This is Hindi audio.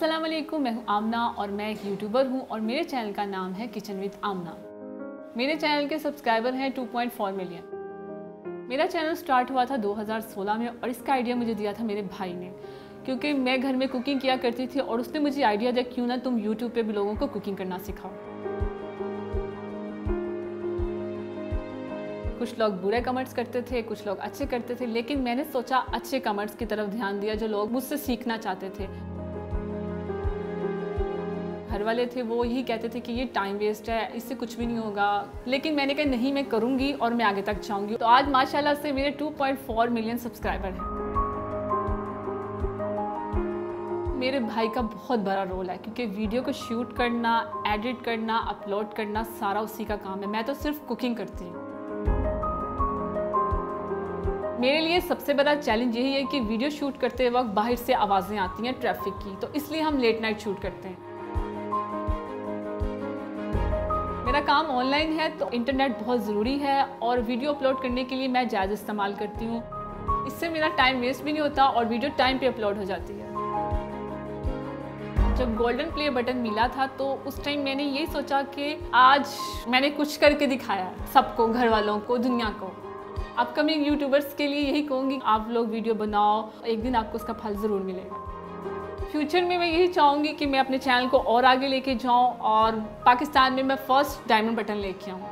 अस्सलाम वालेकुम, मैं हूँ आमना और मैं एक यूट्यूबर हूँ और मेरे चैनल का नाम है किचन विद आमना। मेरे चैनल के सब्सक्राइबर हैं 2.4 मिलियन। मेरा चैनल स्टार्ट हुआ था 2016 में और इसका आइडिया मुझे दिया था मेरे भाई ने, क्योंकि मैं घर में कुकिंग किया करती थी और उसने मुझे आइडिया दिया क्यों ना तुम यूट्यूब पे भी लोगों को कुकिंग करना सिखाओ। कुछ लोग बुरे कमेंट्स करते थे, कुछ लोग अच्छे करते थे, लेकिन मैंने सोचा अच्छे कमेंट्स की तरफ ध्यान दिया जो लोग मुझसे सीखना चाहते थे। घर वाले थे वो यही कहते थे कि ये टाइम वेस्ट है, इससे कुछ भी नहीं होगा, लेकिन मैंने कहा नहीं, मैं करूँगी और मैं आगे तक जाऊँगी। तो आज माशाल्लाह से मेरे 2.4 मिलियन सब्सक्राइबर हैं। मेरे भाई का बहुत बड़ा रोल है क्योंकि वीडियो को शूट करना, एडिट करना, अपलोड करना सारा उसी का काम है। मैं तो सिर्फ कुकिंग करती हूँ। मेरे लिए सबसे बड़ा चैलेंज यही है कि वीडियो शूट करते वक्त बाहर से आवाज़ें आती हैं ट्रैफिक की, तो इसलिए हम लेट नाइट शूट करते हैं। मेरा काम ऑनलाइन है तो इंटरनेट बहुत ज़रूरी है और वीडियो अपलोड करने के लिए मैं जायज़ इस्तेमाल करती हूँ। इससे मेरा टाइम वेस्ट भी नहीं होता और वीडियो टाइम पे अपलोड हो जाती है। जब गोल्डन प्ले बटन मिला था तो उस टाइम मैंने यही सोचा कि आज मैंने कुछ करके दिखाया सबको, घर वालों को, दुनिया को। अपकमिंग यूट्यूबर्स के लिए यही कहूँगी, आप लोग वीडियो बनाओ, एक दिन आपको उसका फल ज़रूर मिलेगा। फ्यूचर में मैं यही चाहूँगी कि मैं अपने चैनल को और आगे लेके जाऊँ और पाकिस्तान में मैं फर्स्ट डायमंड बटन लेके आऊँ।